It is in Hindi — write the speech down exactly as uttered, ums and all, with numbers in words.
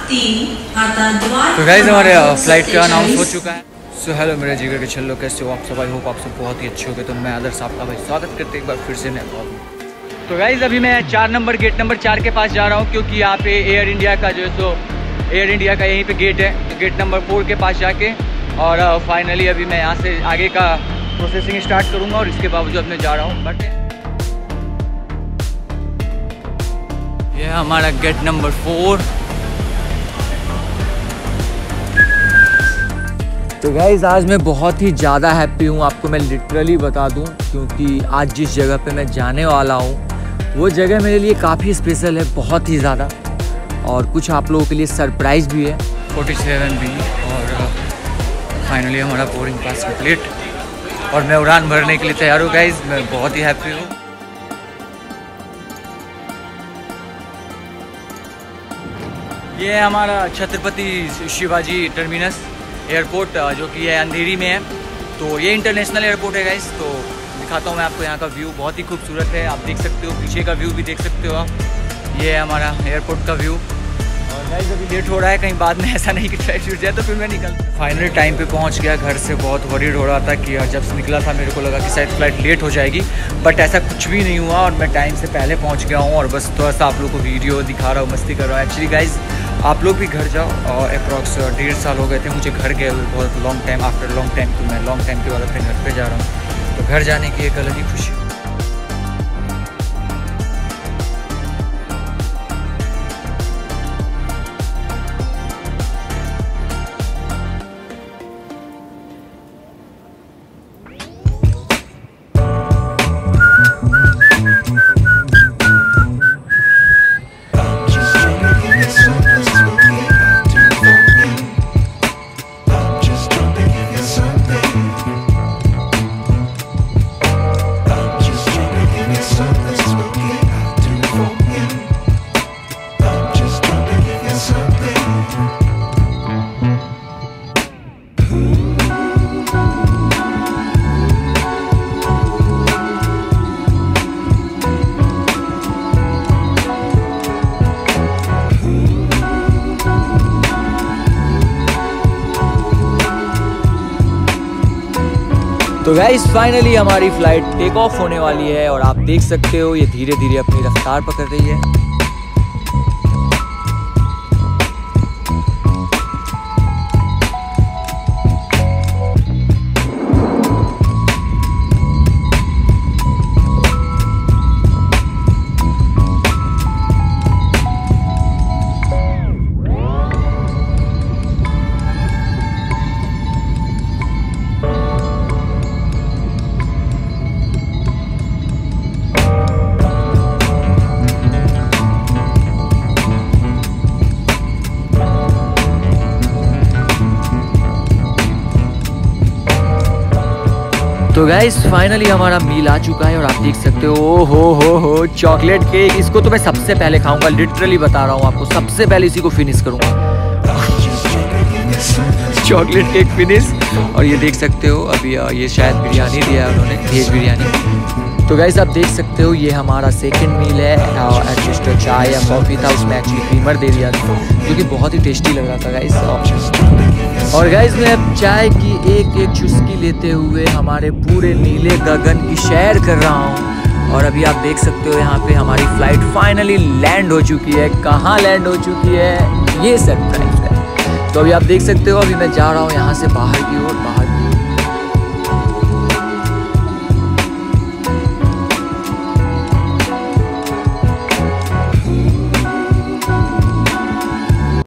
तो गाइस हमारे फ्लाइट का अनाउंस हो चुका है। सो हेलो मेरे जिगर के छल्लो, कैसे हो आप सब? आई होप आप सब बहुत ही अच्छे हो गए। तो मैं आदर्श आपका भाई स्वागत करते एक बार फिर से नया ब्लॉग में। तो गाइस अभी मैं चार नंबर गेट नंबर चार के पास जा रहा हूँ, क्योंकि यहाँ पे एयर इंडिया का जो है सो एयर इंडिया का यहीं पे गेट है। तो गेट नंबर फोर के पास जाके और फाइनली अभी मैं यहाँ से आगे का प्रोसेसिंग स्टार्ट करूँगा और इसके बावजूद मैं जा रहा हूँ। बट ये हमारा गेट नंबर फोर। तो गाइज़ आज मैं बहुत ही ज़्यादा हैप्पी हूँ, आपको मैं लिटरली बता दूँ, क्योंकि आज जिस जगह पे मैं जाने वाला हूँ वो जगह मेरे लिए काफ़ी स्पेशल है, बहुत ही ज़्यादा। और कुछ आप लोगों के लिए सरप्राइज़ भी है। फोर्टी सेवन बी और फाइनली हमारा बोर्डिंग पास कंप्लीट और मैं उड़ान भरने के लिए तैयार हूँ। गाइज़ मैं बहुत ही हैप्पी हूँ। ये है हमारा छत्रपति शिवाजी टर्मिनस एयरपोर्ट, जो कि है अंधेरी में है। तो ये इंटरनेशनल एयरपोर्ट है गाइस। तो दिखाता हूँ मैं आपको यहाँ का व्यू, बहुत ही खूबसूरत है। आप देख सकते हो, पीछे का व्यू भी देख सकते हो आप। ये है हमारा एयरपोर्ट का व्यू। और गाइस अभी लेट हो रहा है, कहीं बाद में ऐसा नहीं कि फ्लाइट छूट जाए तो फिर मैं निकल। फाइनली टाइम पे पहुँच गया। घर से बहुत वरीड हो रहा था कि जब से निकला था मेरे को लगा कि शायद फ्लाइट लेट हो जाएगी, बट ऐसा कुछ भी नहीं हुआ और मैं टाइम से पहले पहुँच गया हूँ। और बस थोड़ा सा आप लोग को वीडियो दिखा रहा हूँ, मस्ती कर रहा हूँ। एक्चुअली गाइज आप लोग भी घर जाओ, और अप्रॉक्स डेढ़ साल हो गए थे मुझे घर गए हुए, बहुत long time after long time. तो मैं लॉन्ग टाइम के बाद अपने घर पे जा रहा हूँ। तो घर जाने की एक अलग ही खुशी। तो गाइस फाइनली हमारी फ्लाइट टेक ऑफ होने वाली है और आप देख सकते हो ये धीरे धीरे अपनी रफ्तार पकड़ रही है। तो गाइस फाइनली हमारा मील आ चुका है और आप देख सकते हो, ओ हो हो हो चॉकलेट केक। इसको तो मैं सबसे पहले खाऊंगा, लिटरली बता रहा हूँ आपको, सबसे पहले इसी को फिनिश करूंगा। Chocolate cake finish. और ये देख सकते हो अभी ये शायद बिरयानी दिया है उन्होंने, वेज बिरयानी। तो गाइस आप देख सकते हो ये हमारा सेकंड मील है। एटलीस्ट चाय या कॉफ़ी था, उसमें एक्चुअली क्रीमर दे दिया था, जो कि बहुत ही टेस्टी लग रहा था गाइस। और गाइस मैं अब चाय की एक एक चुस्की लेते हुए हमारे पूरे नीले गगन की सैर कर रहा हूँ। और अभी आप देख सकते हो यहाँ पे हमारी फ्लाइट फाइनली लैंड हो चुकी है। कहाँ लैंड हो चुकी है ये सरप्राइज है। तो अभी आप देख सकते हो, अभी मैं जा रहा हूँ यहाँ से बाहर की ओर। बाहर